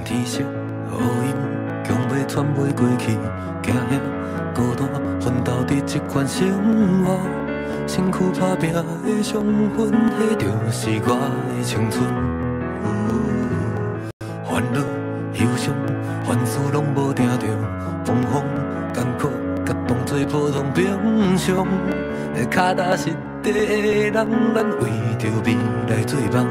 天色乌阴，强要喘袂过气，惊遐孤单奋斗伫这款生活，身躯打拼的伤痕，迄就是我的青春。烦恼、忧伤、凡事拢无定着，风风艰苦，甲当作普通平常。脚踏实地的人，咱为着未来做梦。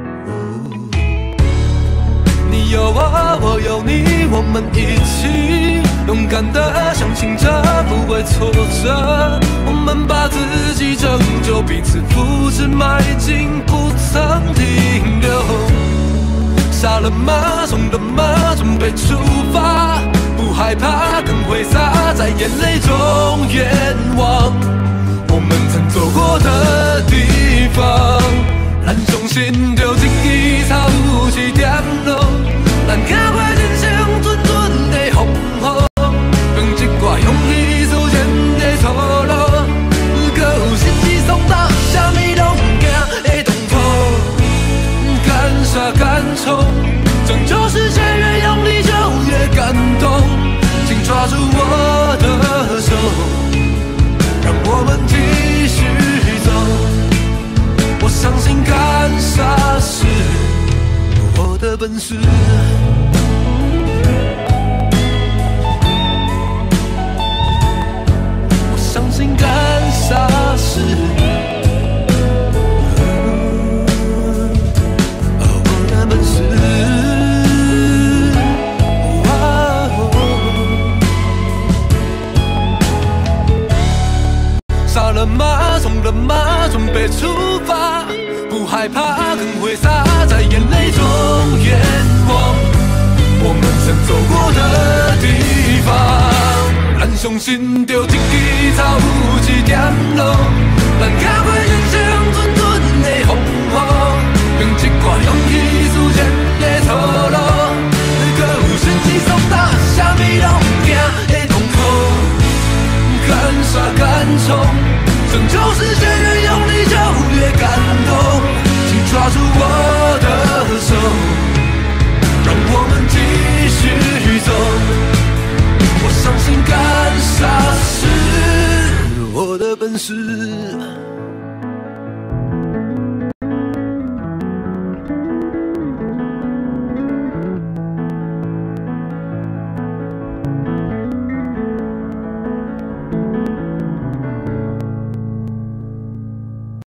你有我，我有你，我们一起勇敢的相信这不会挫折。我们把自己拯救，彼此扶持，迈进，不曾停留。杀了吗？送了吗？准备出发，不害怕，更挥洒在眼泪中愿望。我们曾走过的地方，咱相信着一支草有一点路，咱走过人生阵阵的风雨，用一挂勇气实现的出路，搁有心志爽到啥物拢惊的动作，敢杀敢冲，拯救世界越用力就越感动，请抓住我的手，让我们继续走。我相信敢杀是我的本事。我相信敢杀是我的本事。杀了吗？送了吗？准备出发，不害怕，更挥洒在眼泪中愿望。我们曾走过的地方，咱相信着一支草有一点路，咱走过人生阵阵的风雨，用一挂勇气实现的出路，搁有心志爽到啥物拢惊的痛苦，敢杀敢冲，拯救世界越用力就越感动，请抓住我的手，让我们继续走。我相信敢杀是我的本事。